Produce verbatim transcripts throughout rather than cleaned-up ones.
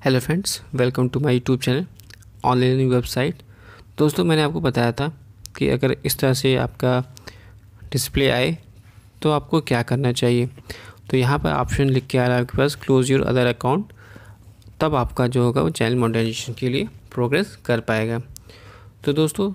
Hello friends, welcome to my YouTube channel online learning website. दोस्तों, मैंने आपको बताया था कि अगर इस तरह से आपका डिस्प्ले आए तो आपको क्या करना चाहिए। तो यहाँ पर ऑप्शन लिख के आ रहा है आपके पास क्लोज योर अदर अकाउंट। तब आपका जो होगा वो चैनल मोनेटाइजेशन के लिए प्रोग्रेस कर पाएगा। तो दोस्तों,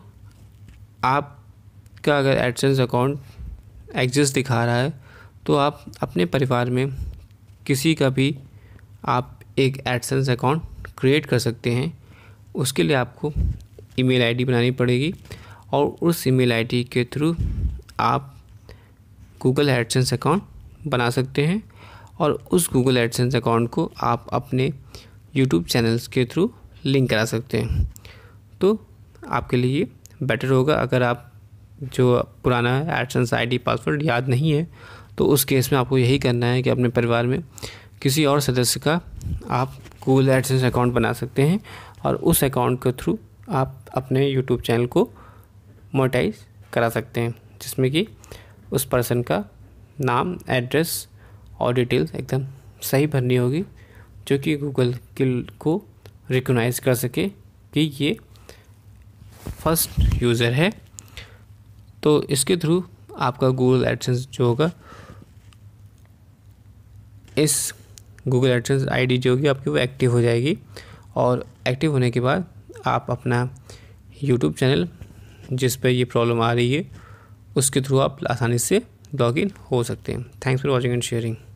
आपका अगर एडसेंस अकाउंट एग्जिस्ट दिखा रहा है तो आप अपने परिवार में किसी का भी आप एक एडसेंस अकाउंट क्रिएट कर सकते हैं। उसके लिए आपको ईमेल आईडी बनानी पड़ेगी और उस ईमेल आईडी के थ्रू आप गूगल एडसेंस अकाउंट बना सकते हैं और उस गूगल एडसेंस अकाउंट को आप अपने यूट्यूब चैनल्स के थ्रू लिंक करा सकते हैं। तो आपके लिए बेटर होगा। अगर आप जो पुराना एडसेंस आईडी पासवर्ड याद नहीं है तो उस केस में आपको यही करना है कि अपने परिवार में किसी और सदस्य का आप गूगल एडसेंस अकाउंट बना सकते हैं और उस अकाउंट के थ्रू आप अपने यूट्यूब चैनल को मोनेटाइज करा सकते हैं, जिसमें कि उस पर्सन का नाम, एड्रेस और डिटेल्स एकदम सही भरनी होगी, जो कि गूगल को रिकॉग्नाइज कर सके कि ये फर्स्ट यूज़र है। तो इसके थ्रू आपका गूगल एडसेंस जो होगा, इस गूगल एडसेंस आईडी जो होगी आपकी वो एक्टिव हो जाएगी और एक्टिव होने के बाद आप अपना यूट्यूब चैनल जिस पे ये प्रॉब्लम आ रही है उसके थ्रू आप आसानी से लॉगिन हो सकते हैं। Thanks for watching and sharing.